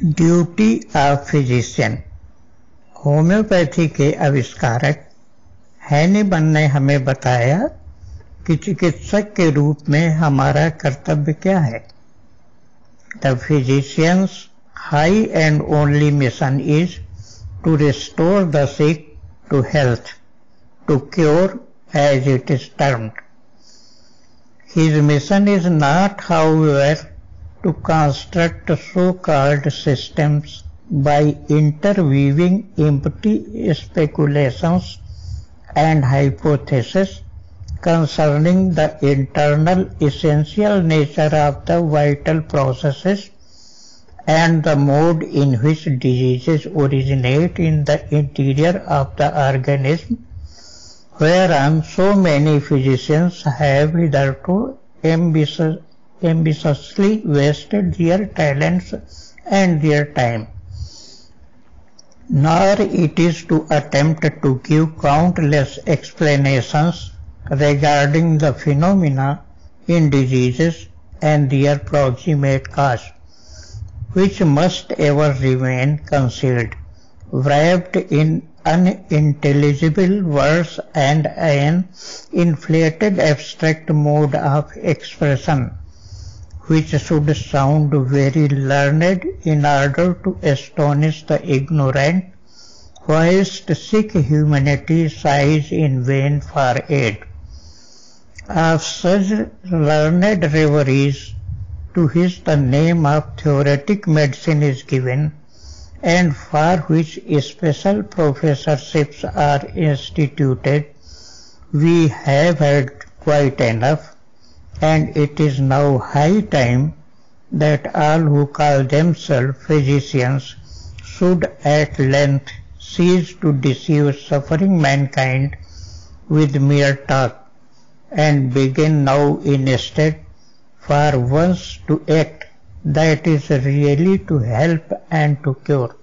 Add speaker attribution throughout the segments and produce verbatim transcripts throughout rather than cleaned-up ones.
Speaker 1: Duty of physician. Homeopathy के आविष्कारक हैनिमन ने हमें बताया कि चिकित्सक के रूप में हमारा कर्तव्य क्या है। The physician's high and only mission is to restore the sick to health, to cure as it is termed. His mission is not, however, to construct so-called systems by interweaving empty speculations and hypotheses concerning the internal essential nature of the vital processes and the mode in which diseases originate in the interior of the organism, whereon so many physicians have hitherto ambitious, ambitiously wasted their talents and their time. Nor it is to attempt to give countless explanations regarding the phenomena in diseases and their proximate cause, which must ever remain concealed, wrapped in unintelligible words and an inflated abstract mode of expression, which should sound very learned in order to astonish the ignorant, whilst sick humanity sighs in vain for aid. Of such learned reveries, to which the name of theoretic medicine is given, and for which special professorships are instituted, we have had quite enough, and it is now high time that all who call themselves physicians should at length cease to deceive suffering mankind with mere talk, and begin now instead for once to act, that is really to help and to cure.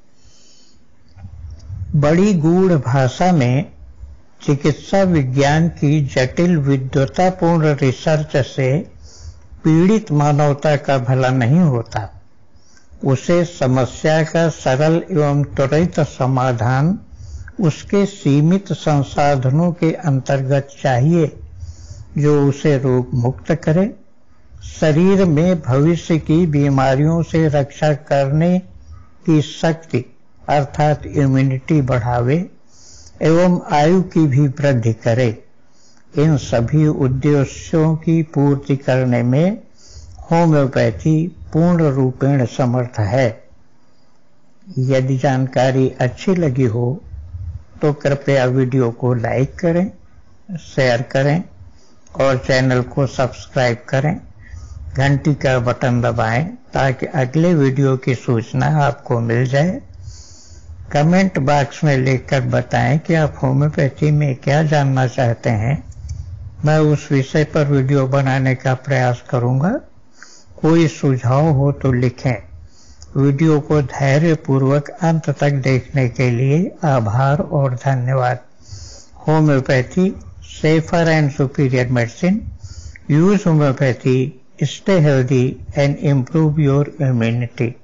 Speaker 1: बड़ी गूढ़ भाषा में चिकित्सा विज्ञान की जटिल विद्वतापूर्ण research से पीड़ित मानवता का भला नहीं होता। उसे समस्या का सरल एवं त्वरित समाधान उसके सीमित संसाधनों के अंतर्गत चाहिए, जो उसे रोग मुक्त करे, शरीर में भविष्य की बीमारियों से रक्षा करने की शक्ति अर्थात इम्यूनिटी बढ़ावे एवं आयु की भी वृद्धि करे। इन सभी उद्देश्यों की पूर्ति करने में होम्योपैथी पूर्ण रूपेण समर्थ है। यदि जानकारी अच्छी लगी हो तो कृपया वीडियो को लाइक करें, शेयर करें और चैनल को सब्सक्राइब करें। घंटी का बटन दबाएं ताकि अगले वीडियो की सूचना आपको मिल जाए। कमेंट बॉक्स में लिखकर बताएं कि आप होम्योपैथी में क्या जानना चाहते हैं। मैं उस विषय पर वीडियो बनाने का प्रयास करूंगा। कोई सुझाव हो तो लिखें। वीडियो को धैर्यपूर्वक अंत तक देखने के लिए आभार और धन्यवाद। Homeopathy, safer and superior medicine. Use homeopathy, stay healthy and improve your immunity.